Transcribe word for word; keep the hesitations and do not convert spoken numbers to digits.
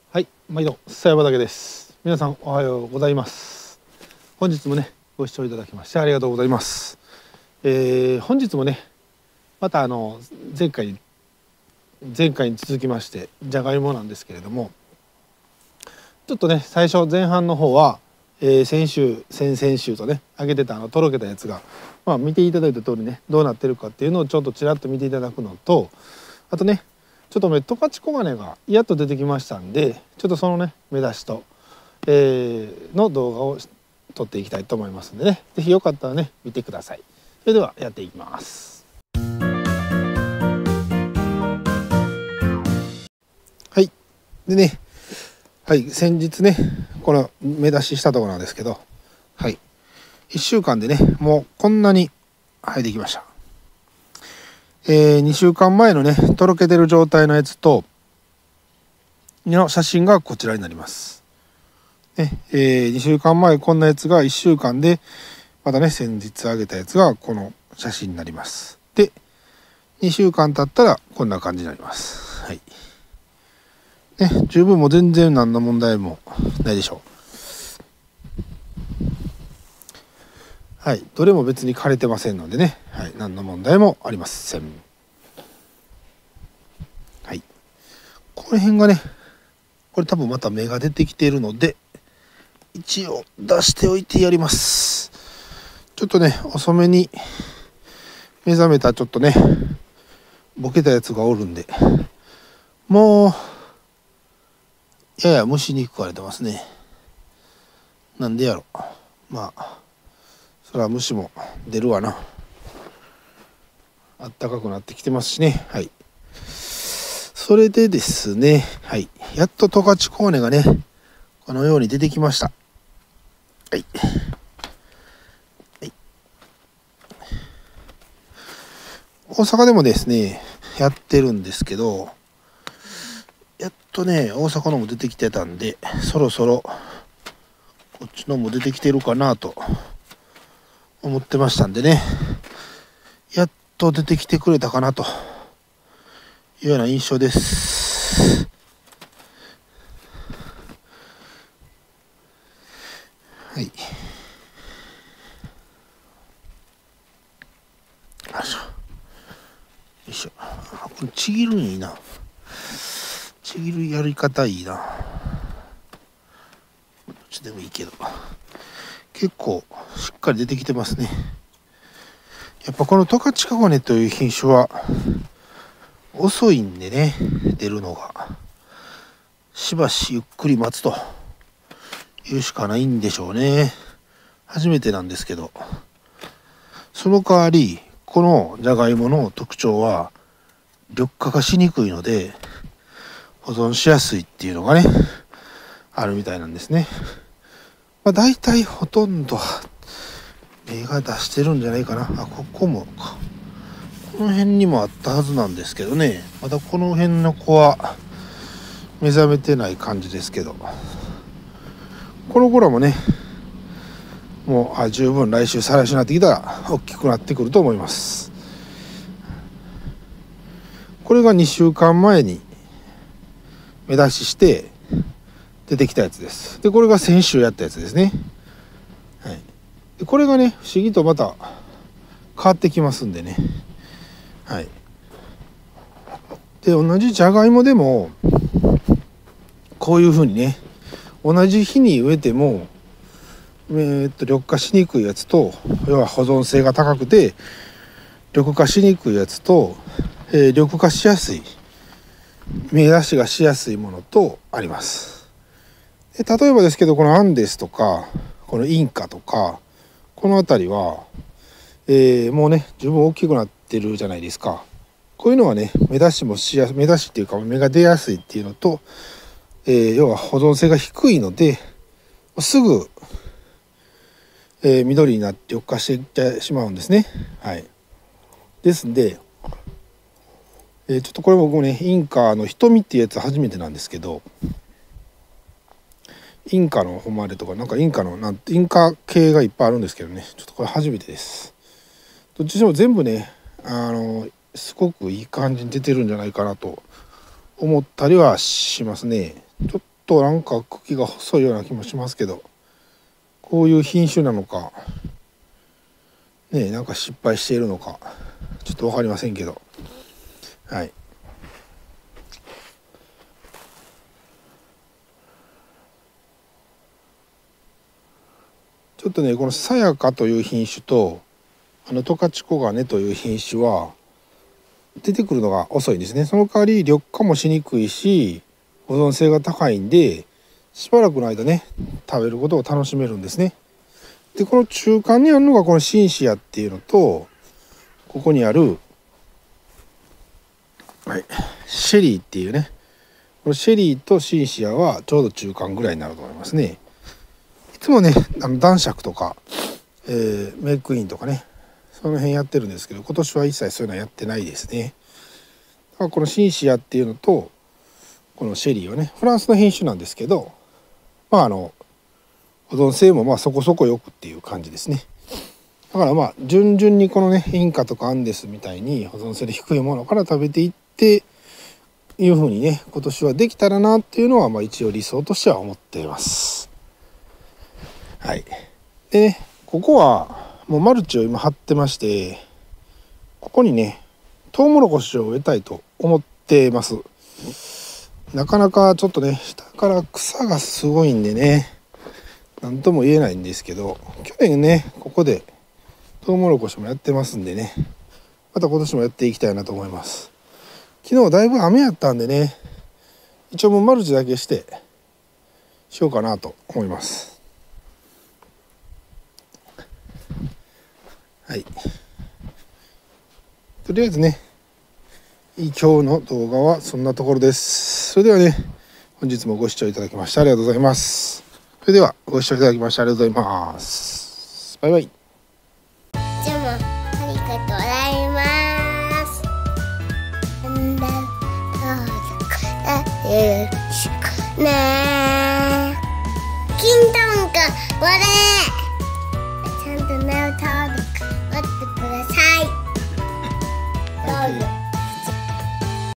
はい、毎度さや畑です。皆さんおはようございます。本日もねご視聴いただきましてありがとうございます。えー、本日もねまたあの前回前回に続きましてじゃがいもなんですけれども、ちょっとね最初前半の方は、えー、先週先々週とね上げてたあのとろけたやつが、まあ、見ていただいた通りねどうなってるかっていうのをちょっとちらっと見ていただくのと、あとねちょっとね十勝小金がやっと出てきましたんで、ちょっとそのね目出しと、えー、の動画を撮っていきたいと思いますんでね、是非よかったらね見てください。それではやっていきます。はいでねはい先日ねこの目出ししたところなんですけど、はいいっしゅうかんでねもうこんなに生えてきました。えー、にしゅうかんまえのねとろけてる状態のやつとの写真がこちらになります。ねえー、にしゅうかんまえこんなやつがいっしゅうかんでまたね先日上げたやつがこの写真になります。でにしゅうかん経ったらこんな感じになります。はいね、十分もう全然何の問題もないでしょう。はい、どれも別に枯れてませんのでね、はい、何の問題もありません。はい、この辺がねこれ多分また芽が出てきているので一応出しておいてやります。ちょっとね遅めに目覚めたちょっとねボケたやつがおるんで、もうやや虫に食われてますね。なんでやろ、まあそれは虫も出るわな。あったかくなってきてますしね。はいそれでですね、はいやっと十勝小金がねこのように出てきました。はい、はい、大阪でもですねやってるんですけど、やっとね大阪のも出てきてたんで、そろそろこっちのも出てきてるかなと思ってましたんでね、やっと出てきてくれたかなというような印象です。はい、よいしょよいしょ。これちぎるんいいな、ちぎるやり方いいな。どっちでもいいけど結構しっかり出てきてますね。やっぱこの十勝小金という品種は遅いんでね、出るのがしばしゆっくり待つというしかないんでしょうね。初めてなんですけど、その代わりこのじゃがいもの特徴は緑化がしにくいので保存しやすいっていうのがねあるみたいなんですね。まあ、大体ほとんど芽が出してるんじゃないかな。あ、ここもか、この辺にもあったはずなんですけどね、またこの辺の子は目覚めてない感じですけど、この子らもねもうあ十分来週再来週になってきたら大きくなってくると思います。これがにしゅうかんまえに目出しして出てきたやつです。でこれが先週やったやつですね。はい、でこれがね不思議とまた変わってきますんでね。はい、で同じじゃがいもでもこういう風にね同じ日に植えてもえー、っと緑化しにくいやつと、要は保存性が高くて緑化しにくいやつと、えー、緑化しやすい芽出しがしやすいものとあります。で例えばですけどこのアンデスとかこのインカとかこの辺りは、えー、もうね十分大きくなってるじゃないですか。こういうのはね芽出しもしや芽出しっていうか芽が出やすいっていうのと、えー、要は保存性が低いのですぐえー、緑になって緑化していってしまうんですね。はい、ですんで、えー、ちょっとこれ僕もねインカの瞳っていうやつ初めてなんですけど、インカの誉れとかなんかインカのなんてインカ系がいっぱいあるんですけどね、ちょっとこれ初めてです。どっちでも全部ねあのすごくいい感じに出てるんじゃないかなと思ったりはしますね。ちょっとなんか茎が細いような気もしますけど、こういう品種なのかね、なんか失敗しているのかちょっと分かりませんけど、はい。ちょっとね、このさやかという品種とあの十勝黄金という品種は出てくるのが遅いですね。その代わり緑化もしにくいし保存性が高いんで、しばらくの間ね食べることを楽しめるんですね。でこの中間にあるのがこのシンシアっていうのと、ここにある、はい、シェリーっていうね、このシェリーとシンシアはちょうど中間ぐらいになると思いますね。いつもねあの男爵とか、えー、メイクインとかねその辺やってるんですけど、今年は一切そういうのはやってないですね。だからこのシンシアっていうのとこのシェリーはねフランスの品種なんですけど、まああの保存性もまあそこそこよくっていう感じですね。だからまあ順々にこのねインカとかアンデスみたいに保存性の低いものから食べていっていう風にね今年はできたらなっていうのはまあ一応理想としては思っています。はい。でねここはもうマルチを今張ってまして、ここにねトウモロコシを植えたいと思っています。なかなかちょっとね下から草がすごいんでね何とも言えないんですけど、去年ねここでトウモロコシもやってますんでね、また今年もやっていきたいなと思います。昨日だいぶ雨やったんでね、一応もうマルチだけしてしようかなと思います。はい。とりあえずね今日の動画はそんなところです。それではね本日もご視聴いただきましてありがとうございます。それではご視聴いただきましてありがとうございます。バイバイ。 いつもありがとうございます。なんだどうぞよろしくね。金玉か割れ